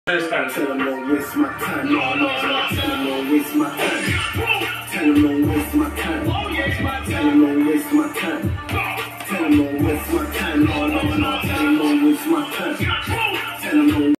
Tell them don't waste my time. Tell them don't waste my time. Tell them don't waste my time. Tell them don't waste my time.